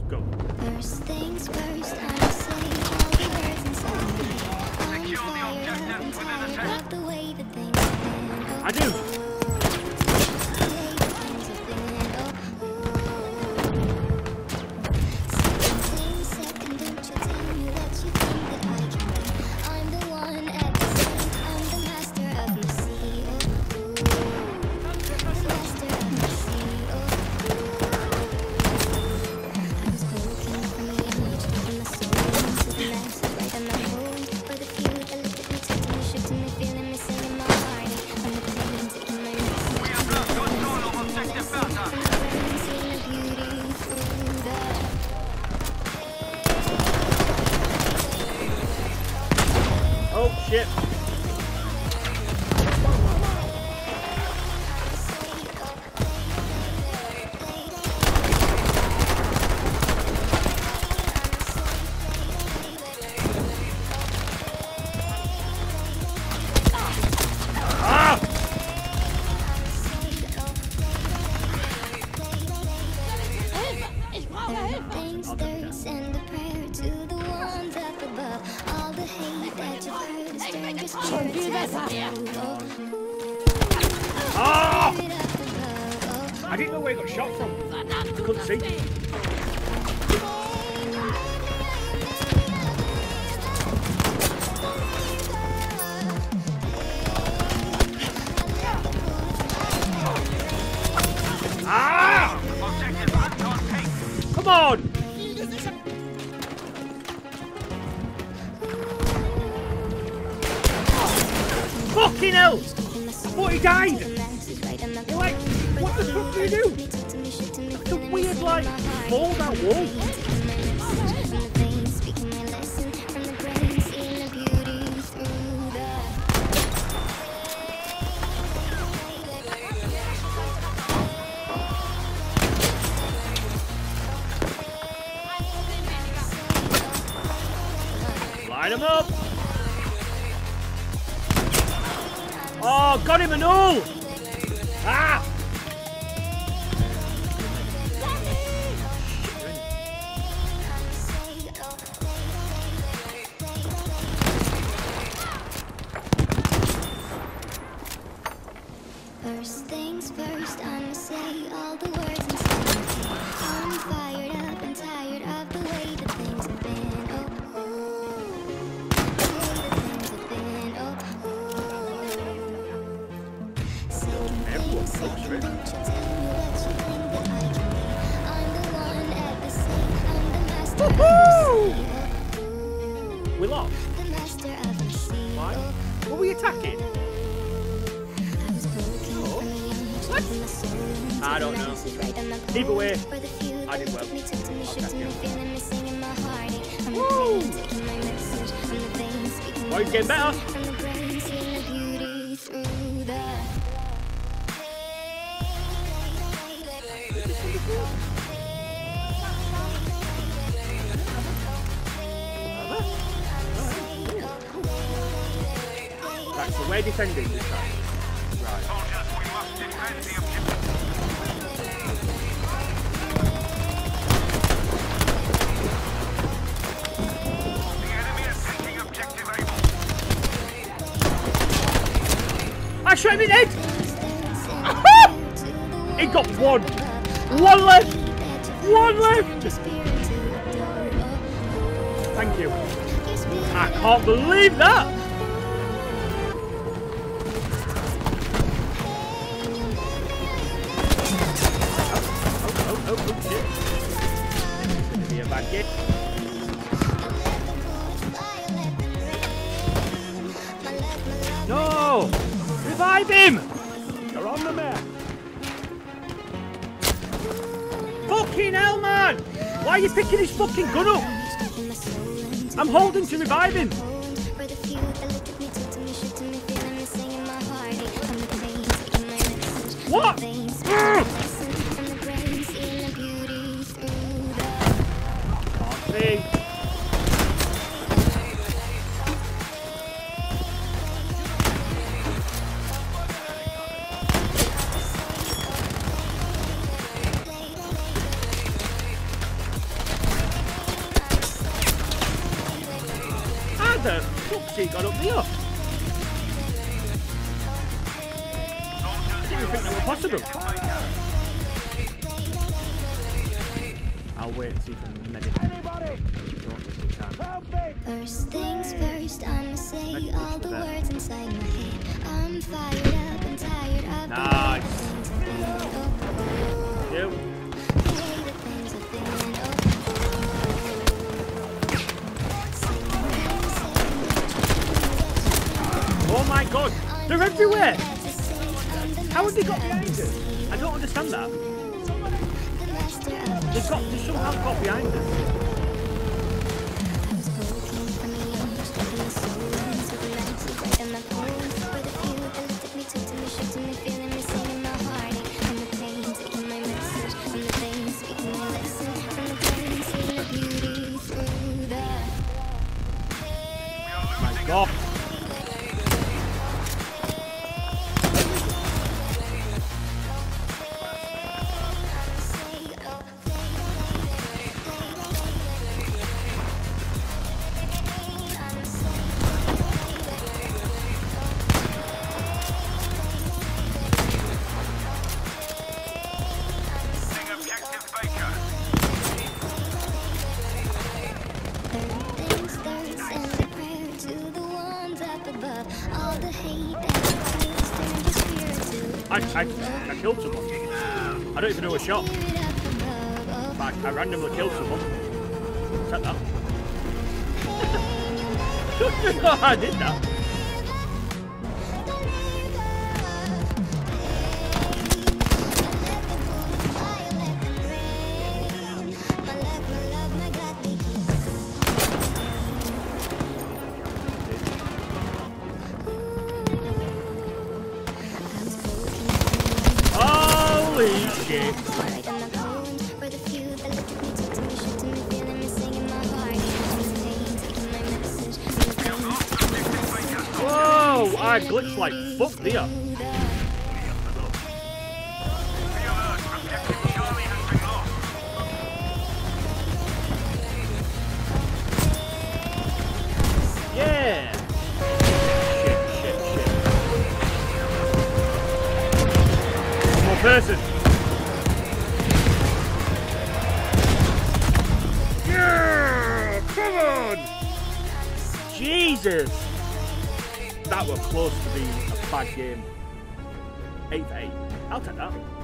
Go. First things first, I'ma say all the words inside me. I'm fired up and tired of the way that things have been. I do. Oh shit. I didn't know where he got shot from. I couldn't see. Ah! Come on! Fucking hell! I thought he died! You're like, what the fuck do you do? It's a weird, like, fall down wall. Line him up! Oh, got him a null! Ah! First things first, I'ma say all the words inside me. I'm fired up and tired of the way that things have been. Oh, ooh, the way that things have been. Oh, ooh. Second thing, second, don't you tell me what you think that I can be. I'm the one at the stake, I'm the master of the sea. Oh, ooh, We lost. the master of the sea. Why? What were we attacking? What? I don't know. Either way, I did well. Woo! Why are you getting better? Right, so we're defending this time. Right. I shot him in the head! He got one! One left! One left! Thank you. I can't believe that! Oh, shit. Gonna be a bad game. No! Revive him! You're on the map. Fucking hell, man! Why are you picking his fucking gun up? I'm holding to revive him. What? See? the fuck's he got up there? I didn't think that was possible. I'll wait and see if I can meditate. First things first, I'ma say all the words inside my head. I'm fired up and tired of Nice. the things I've been. You. The way the things I've been. Oh my god, they're everywhere! How have they got behind us? I don't understand that. They somehow got behind us. My god. I killed someone. I don't even know a shot. But I randomly killed someone. Take that. I did that. Holy shit. Whoa, I glitched like fuck there. Yeah. Shit. One more person. Yeah, come on. Jesus. That was close to being a bad game. 8 for 8. I'll take that.